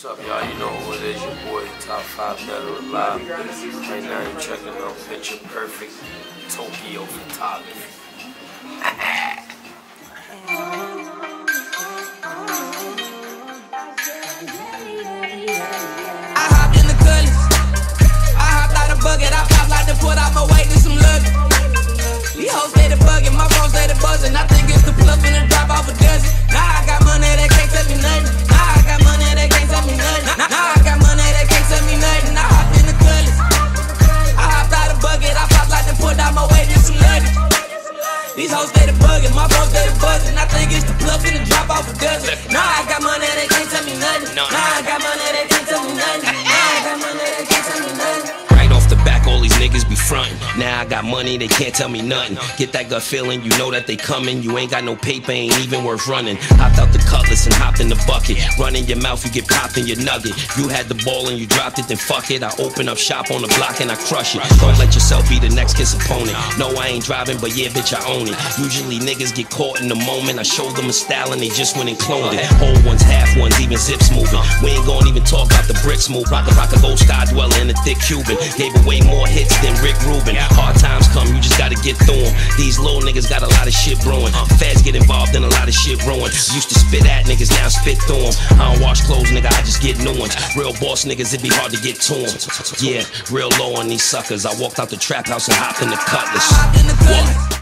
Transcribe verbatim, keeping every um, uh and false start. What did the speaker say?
What's up, y'all? You know who it is, your boy, Top five Better Alive. Right now, you're checking out Picture Perfect Tokyo Photography. I hopped in the Cullies. I hopped out the bucket. I popped like to put out my weight in some luggage. These hoes steady bugging, my phone steady buzzing. I think it's the plug in the drop off a dozen. Now I got money that can't tell me nothing. Now I got money that can't tell me nothing. Now I got money that can't tell me nothing. I hopped in the Cullies. I hopped out the bucket. I popped like to put out my weight in some luggage. These hoes steady bugging, my phone steady buzzing. I think it's the plug in the drop off a dozen. Now I got money that can't tell me nothing. Now I got money that can't tell me nothing. Now I got money that can't tell me nothing. Right off the back, all these niggas be frontin'. Now I got money, they can't tell me nothing. Get that gut feeling, you know that they coming. You ain't got no paper, ain't even worth running. Hopped out the cutlass and hopped in the bucket. Run in your mouth, you get popped in your nugget. You had the ball and you dropped it, then fuck it. I open up shop on the block and I crush it. Don't let yourself be the next kid's opponent. No, I ain't driving, but yeah, bitch, I own it. Usually niggas get caught in the moment. I showed them a style and they just went and cloned it. Whole ones, half ones, even zips moving. We ain't gonna even talk about the bricks move. Rock a rock a gold sky dweller in a thick Cuban. Gave away more hits than Rick Rubin. Hard times come, you just gotta get through them. These little niggas got a lot of shit brewing. Feds get involved in a lot of shit ruin. Used to spit at niggas, now spit through them. I don't wash clothes, nigga, I just get new ones. Real boss niggas, it be hard to get to them. Yeah, real low on these suckers. I walked out the trap house and hopped in the Cutlass. I hopped in the Cullies.